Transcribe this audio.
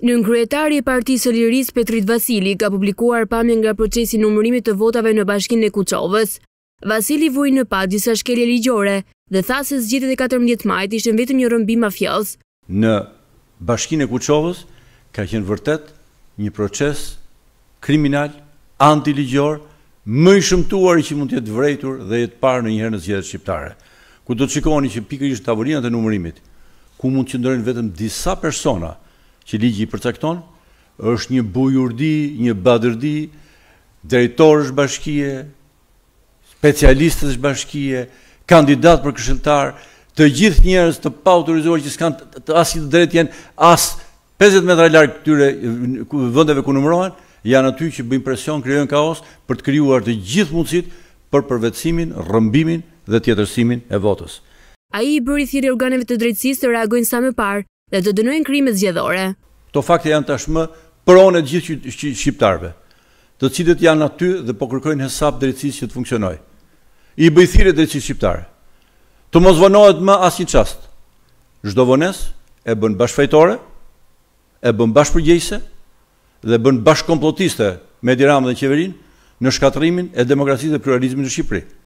Nënkryetari i Partisë së Lirisë Petrit Vasili ka publikuar pamje nga procesi i numërimit të votave në Bashkinë e Kuçovës. Vasili vuri në pa disa shkelje ligjore dhe tha se zgjedhjet e 14 majit ishin vetëm një rrëmbim mafioz. Në Bashkinë e Kuçovës ka qenë vërtet një proces kriminal, antiligjor, më i shëmtuar që mund të jetë vërejtur dhe jetë parë ndonjëherë në zgjedhjet shqiptare. Ku do të shikoni që pikërisht tavolinat e numërimit, ku mund të qëndrojnë vetëm disa persona që ligji i përcakton, është një bujurdi, një badërdi, drejtorësh bashkie, specialistës bashkie, kandidat për këshilltar, të gjithë njerëz të pa autorizuar që s'kan asnjë drejt janë as 50 metra larg këtyre vendeve ku numërohen, janë aty që bëjnë presion, krijojnë kaos për të krijuar të gjithë mundësitë për përvetësimin, rrëmbimin dhe tjetërsimin e votës. Ai i bëri thirrje organeve të drejtësisë të reagojnë sa më parë dhe të dënojnë krimet zgjedhore. Këto fakte janë tashmë pronë të gjithë shqiptarëve, të cilët janë aty dhe po kërkojnë hesab drejtësisë që të funksionojë. I bëj thirrje drejtësisë shqiptare. Të mos vonohet më asnjë çast. Çdo vonesë e bën bashkëfajtore, e bën bashkëpërgjegjëse dhe bën bashkëkomplotiste me Edi Ramën dhe qeverinë në shkatërimin e demokracisë dhe pluralizmit në Shqipëri.